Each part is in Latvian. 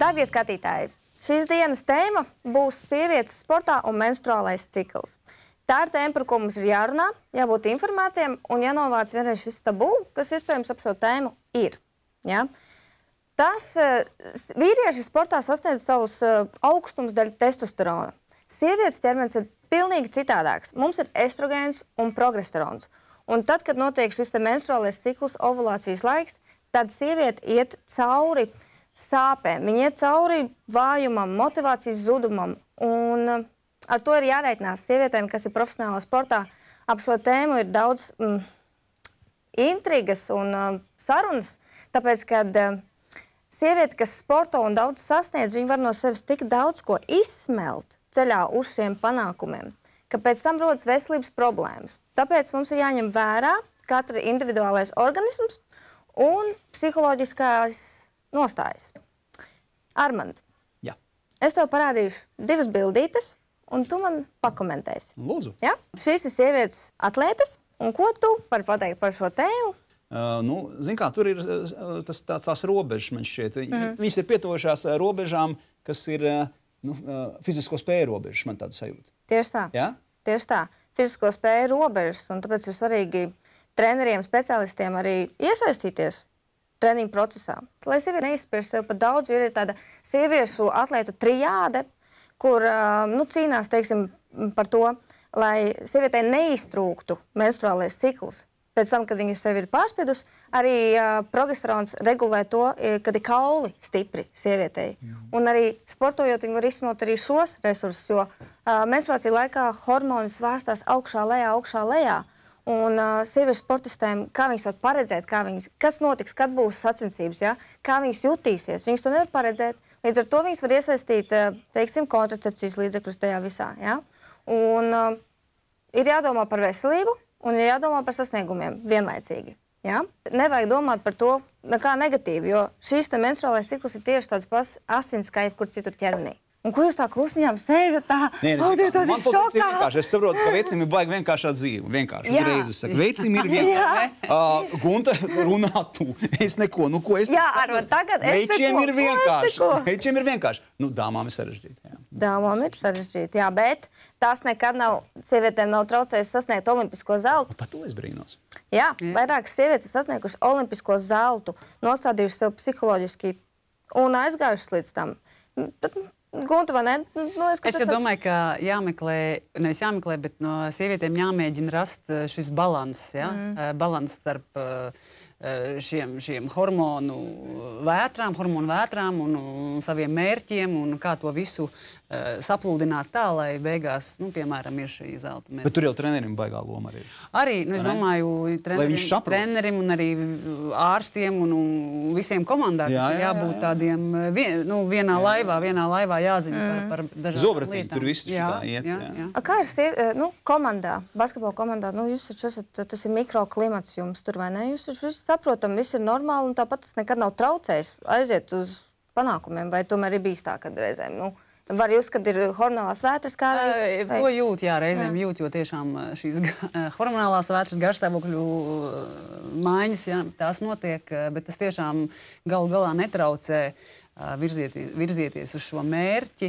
Darbie skatītāji, šīs dienas tēma būs sievietes sportā un menstruālais cikls. Tā ir tēma, par ko mums ir jārunā, jābūt informētiem un jānovāc vienreiz šis tabū, kas iespējams ap šo tēmu ir. Ja? Tas vīrieši sportā sasniedz savus augstums daļu testosterona. Sievietes ķermenis ir pilnīgi citādāks. Mums ir estrogēns un progesterons. Un tad, kad notiek šis menstruālais cikls, ovulācijas laiks, tad sieviete iet cauri sāpēm. Viņa iet cauri vājumam, motivācijas zudumam. Un ar to ir jāreitinās sievietēm, kas ir profesionālā sportā. Ap šo tēmu ir daudz intrigas un sarunas, tāpēc, kad sieviete, kas sporto un daudz sasniedz, viņa var no sevis tik daudz ko izsmelt ceļā uz šiem panākumiem, ka pēc tam rodas veselības problēmas. Tāpēc mums ir jāņem vērā katra individuālais organisms un psiholoģiskās nostājas. Armand, Jā. Es tev parādīšu divas bildītes, un tu man pakomentēsi. Lūdzu. Ja? Šīs ir sievietes atlētes, un ko tu vari pateikt par šo tēmu? Zin kā, tur ir tās robežas, man šķiet. Viņas ir pietuvošās robežām, kas ir fizisko spēju robežas, man tāda sajūta. Tieši tā. Ja? Tieši tā. Fizisko spēju robežas, un tāpēc ir svarīgi treneriem, speciālistiem arī iesaistīties treniņu procesā. Lai sieviete neizspiež sev par daudz, jo ir tāda sieviešu atlētu trijāde, kur cīnās, teiksim, par to, lai sievietei neiztrūktu menstruālais cikls. Pēc tam, kad viņa sevi ir pārspiedus, arī progesterons regulē to, kad ir kauli stipri sievietei. Un arī sportojot, viņi var izsmelt arī šos resursus, jo menstruācija laikā hormoni svārstās augšā, lejā. Un sieviešu sportistēm, kā viņas var paredzēt, kas notiks, kad būs sacensības, ja? Kā viņas jutīsies, viņas to nevar paredzēt. Līdz ar to viņas var iesaistīt, teiksim, kontracepcijas līdzekļus tajā visā. Ja? Un ir jādomā par veselību, un ir jādomā par sasniegumiem vienlaicīgi. Ja? Nevajag domāt par to nekā negatīvi, jo šīs menstruālais cikls ir tieši tāds pats asins, kā jebkur citur ķermenī. Un ko jūs tā klusiņām sēžat tā? Man pozīcija ir vienkārši. Es saprotu, ka veicim ir baigi vienkāršā dzīve. Vienkārši. Uzreiz es saku, veicim ir vienkārši. Gunta, runā tu. Es neko. Nu, ko es... Jā, Armand, tagad es Veičiem ir vienkārši. Veičiem ir vienkārši. Nu, dāmām ir sarežģīti. Jā. Dāmām ir sarežģīti, jā, bet tās nekad sievietēm nav traucējis sasniegt olimpisko zeltu. Par to es brīnos. Jā, vairākas sievietes sasnieguši olimpisko zeltu, nostādījuši sev psiholoģiski un aizgājušas līdz tam. Gunta, vai ne? Es domāju, ka jāmeklē, nevis jāmeklē, bet no sievietēm jāmēģina rast šis balans, ja? Balans starp šiem hormonu vētrām un saviem mērķiem un kā to visu saplūdināt tā, lai beigās, piemēram, ir šī zelta medalja. Bet tur jau trenerim baigā loma arī. Arī, es domāju, trenerim un arī ārstiem un visiem komandā, kas ir jābūt tādiem vienā laivā jāzina par dažādām lietām. Zobratiņi, tur viss šitā iet. Kā ir komandā, basketbola komandā? Jūs taču esat, tas ir mikroklimats jums tur, vai ne? Jūs taču visi saprotam, viss ir normāli un tāpat tas nekad nav traucējis aiziet uz panākumiem, vai tomēr ir bijis tā, kad reizēm, var jūs, kad ir hormonālās vētras kādēļ? To jūt, jā, reizēm jūt, jo tiešām šīs hormonālās vētras garstāvokļu maiņas, jā, tās notiek, bet tas tiešām galu galā netraucē virzieties uz šo mērķi,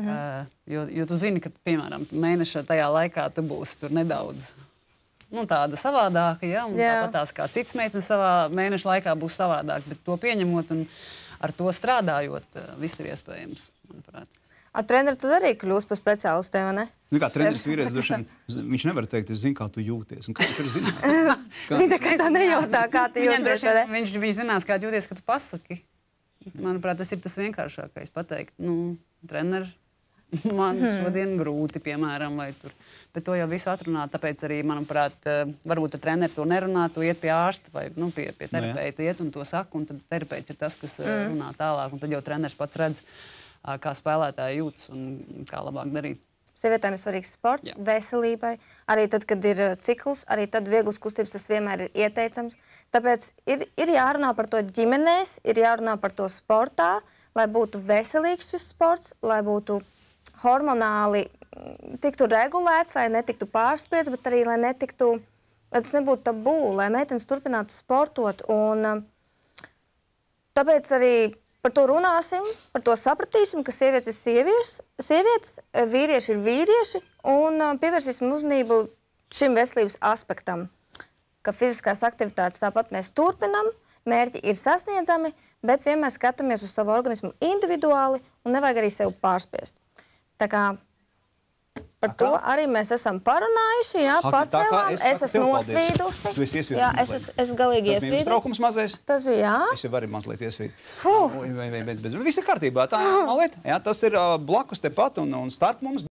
jo tu zini, ka, piemēram, mēneša tajā laikā tu būsi tur nedaudz tāda savādāka, ja, un tāpatās kā cits meitenes savā mēneša laikā būs savādāks, bet to pieņemot un ar to strādājot, viss ir iespējams, manuprāt. Treneri tad arī kļūst par speciālistiem, vai ne? Kā treneris vīrietis, viņš nevar teikt, es zinu, kā tu jūties. Un kā viņš var zināt? Viņa nekad tā nejautā, kā tu jūties, vai ne? Viņš zinās, kā jūties, ka tu pasaki. Manuprāt, tas ir tas vienkāršākais pateikt. Treneri, man šodien grūti, piemēram, vai tur. Bet to jau visu atrunāt, tāpēc arī, manuprāt, varbūt ar treneri to nerunā, tu iet pie ārsta vai pie terapeita iet un to saka, un tad terapeits ir tas, kas runā tālāk, un tad jau treneris pats redz, kā spēlētāji jūtas un kā labāk darīt. Sievietēm ir svarīgs sports, veselībai, arī tad, kad ir cikls, arī tad vieglas kustības tas vienmēr ir ieteicams. Tāpēc ir jārunā par to ģimenēs, ir jārunā par to sportā, lai būtu veselīgs šis sports, lai būtu hormonāli tiktu regulēts, lai netiktu pārspiedz, bet arī, lai tas nebūtu tabū, lai meitenes turpinātu sportot. Un tāpēc arī par to runāsim, par to sapratīsim, ka sievietes ir sievietes, vīrieši ir vīrieši, un pievērsīsim uzmanību šim veselības aspektam, ka fiziskās aktivitātes tāpat mēs turpinam, mērķi ir sasniedzami, bet vienmēr skatāmies uz savu organismu individuāli un nevajag arī sev pārspiest. Tā kā par to arī mēs esam parunājuši, jā, pacēlām, es esmu nosvīdusi. Tu esi iesvīdusi? Jā, es galīgi iesvīdusi. Tas bija uztraukums mazais? Tas bija, jā. Es jau varu mazliet iesvīt. Viss ir kārtībā, tā ir maleta. Jā, tas ir blakus tepat un starp mums.